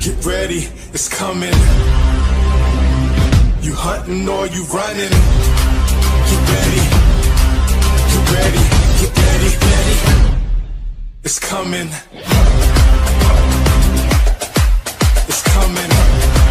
Get ready, it's coming. You hunting or you running? Get ready, get ready, get ready, ready. It's coming. It's coming.